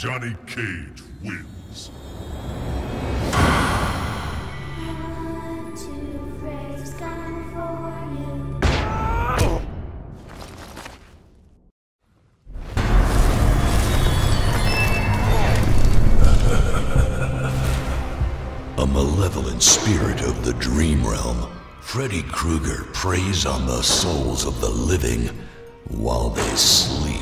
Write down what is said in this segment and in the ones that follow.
Johnny Cage wins. A malevolent spirit of the dream realm, Freddy Krueger preys on the souls of the living while they sleep.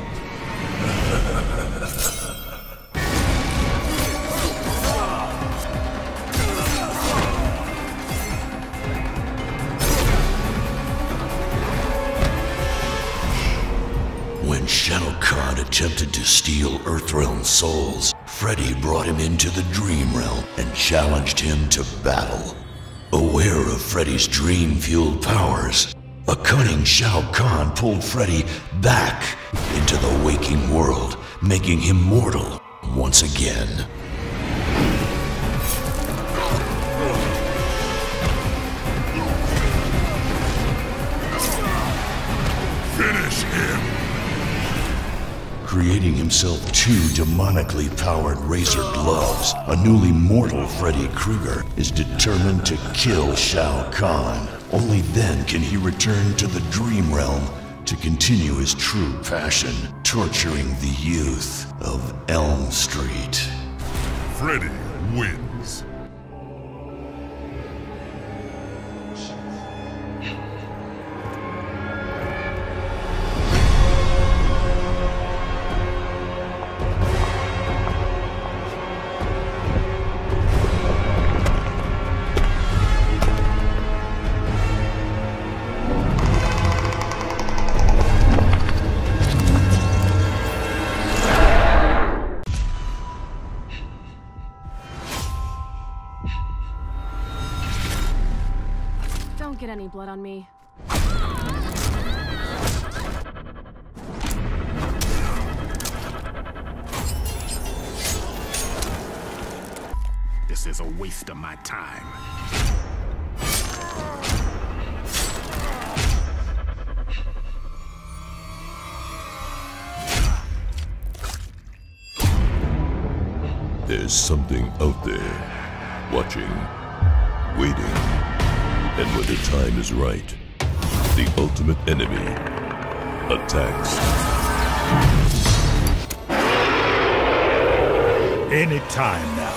When Shao Kahn attempted to steal Earthrealm souls, Freddy brought him into the Dream Realm and challenged him to battle. Aware of Freddy's dream-fueled powers, a cunning Shao Kahn pulled Freddy back into the waking world, making him mortal once again. Finish him! Creating himself two demonically powered razor gloves, a newly mortal Freddy Krueger is determined to kill Shao Kahn. Only then can he return to the Dream Realm to continue his true passion, torturing the youth of Elm Street. Freddy wins. Don't get any blood on me. This is a waste of my time. There's something out there, watching, waiting, and when the time is right, the ultimate enemy attacks. Any time now.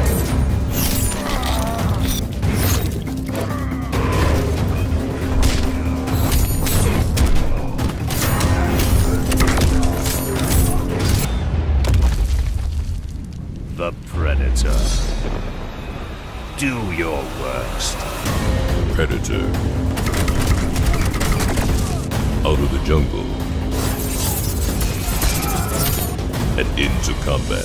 The Predator. Do your worst. Predator. Out of the jungle. And into combat.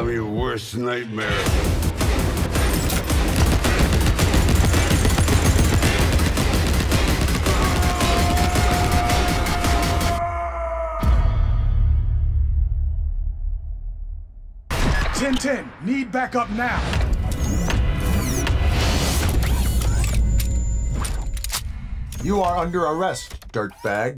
I'm your worst nightmare. Ten, need backup now. You are under arrest, dirtbag.